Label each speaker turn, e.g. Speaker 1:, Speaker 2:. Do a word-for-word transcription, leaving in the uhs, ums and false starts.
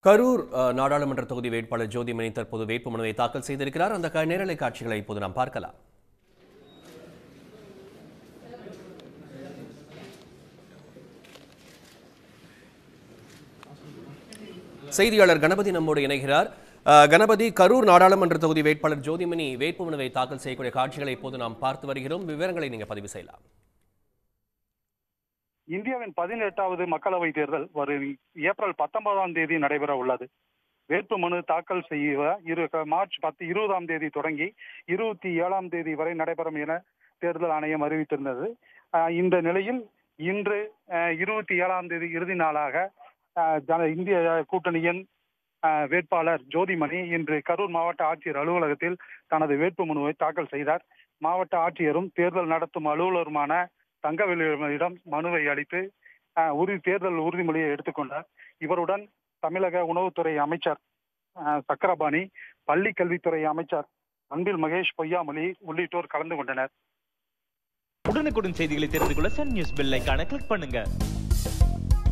Speaker 1: கரூர் நாடாளுமன்ற தொகுதி வேட்பாளர் ஜோதிமணி தற்போது வேட்புமனுவை தாக்கல் செய்திருக்கிறார். அந்த நேரலை காட்சிகளை இப்போது நாம் பார்க்கலாம். செய்தியாளர் கணபதி நம்மோடு இணைகிறார். கணபதி, கரூர் நாடாளுமன்ற தொகுதி வேட்பாளர் ஜோதிமணி வேட்புமனுவை தாக்கல் செய்யக்கூடிய காட்சிகளை இப்போது நாம் பார்த்து வருகிறோம். விவரங்களை நீங்க பதிவு செய்யலாம்.
Speaker 2: இந்தியாவின் பதினெட்டாவது மக்களவை தேர்தல் வரும் ஏப்ரல் பத்தொன்பதாம் தேதி நடைபெற உள்ளது. வேட்புமனு தாக்கல் செய்ய மார்ச் பத்து இருபதாம் தேதி தொடங்கி இருபத்தி ஏழாம் தேதி வரை நடைபெறும் என தேர்தல் ஆணையம் அறிவித்திருந்தது. இந்த நிலையில் இன்று இருபத்தி ஏழாம் தேதி இறுதி நாளாக இந்திய கூட்டணியின் வேட்பாளர் ஜோதிமணி இன்று கரூர் மாவட்ட ஆட்சியர் அலுவலகத்தில் தனது வேட்புமனுவை தாக்கல் செய்தார். மாவட்ட ஆட்சியரும் தேர்தல் நடத்தும் அலுவலருமான தங்கவேலுவிடம் மனுவை அளித்து உறுதி தேர்தல் உறுதிமொழியை எடுத்துக்கொண்டார். இவருடன் தமிழக உணவுத்துறை அமைச்சர் சக்கரபாணி, பள்ளி கல்வித்துறை அமைச்சர் அன்பில் மகேஷ் பொய்யாமொழி உள்ளிட்டோர் கலந்து கொண்டனர்.
Speaker 3: உடனுக்குடன் செய்திகளை தெரிந்து கொள்ள சன் நியூஸ் பெல் ஐகானை கிளிக் பண்ணுங்க.